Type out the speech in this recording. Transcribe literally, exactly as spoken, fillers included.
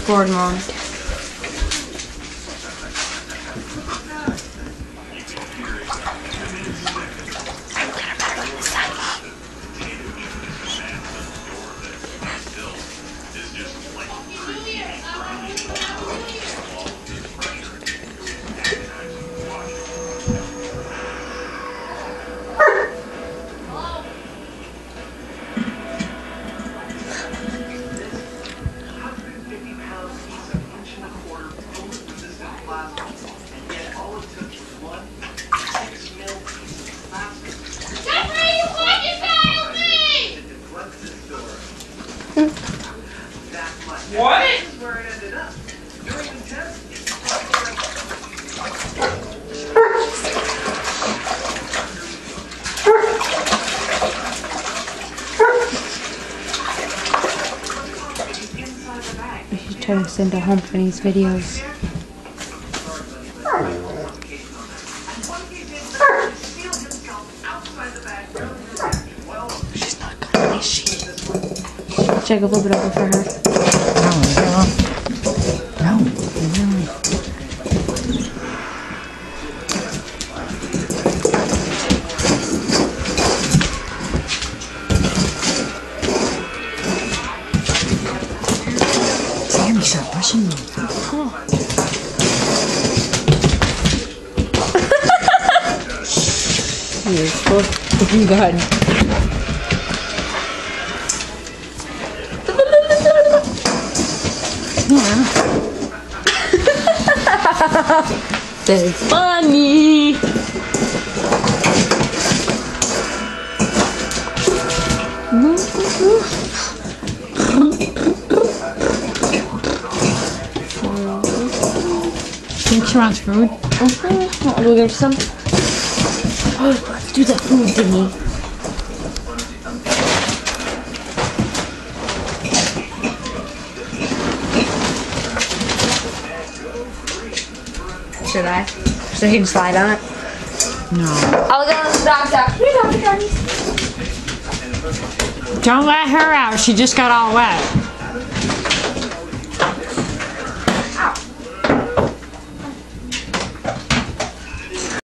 record, Mom. What? I should try to send her home for these videos. She's not gonna, is she? Should I go flip it over for her? No, no, no. Sammy, stop pushing me. Oh. You're so fucking good. That's funny. Think she wants food? Mm-hmm. Want to go get some? Oh, let's do that food thingy. Should I? So he can slide on it? No. I'll go to the dog's out. Here, doggy, doggy. Don't let her out. She just got all wet.